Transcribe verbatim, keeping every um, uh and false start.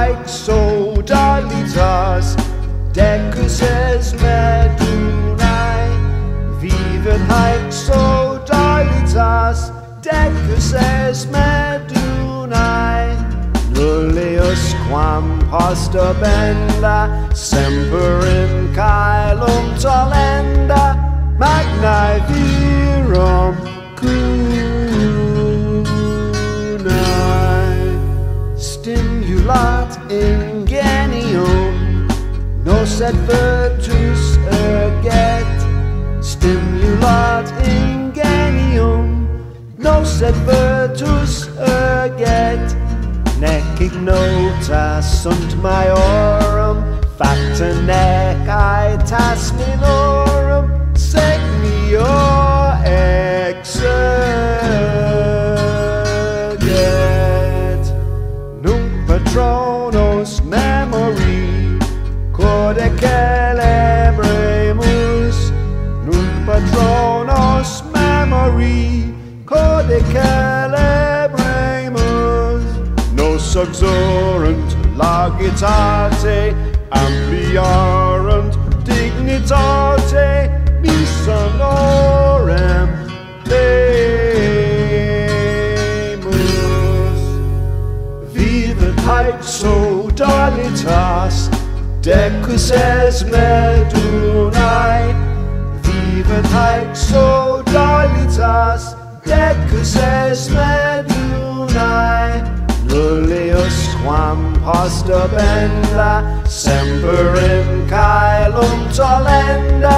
haec sodalitas, decus es medunae. Vivet haec sodalitas, decus es medunae. Nullius quam posta benda, semper in caelum tolenda, magnae virum cunae. Stimulat ingenium, nos et virtus erget. Stimulat ingenium, nos et virtus erget. Nec ignota sunt maiorum, facta nec aetas minorum, sec mio exerget. Nunc patronos memori, corde celebremus. Nunc patronos memori, corde celebremus. Nos exorant lagitate, ampliarunt dignitate, missa honorem demus. Vivet haec sodalitas, decus es medunae. Vivet haec sodalitas, decus es medunae. Nullius quam posta benda, semper in caelum tolenda,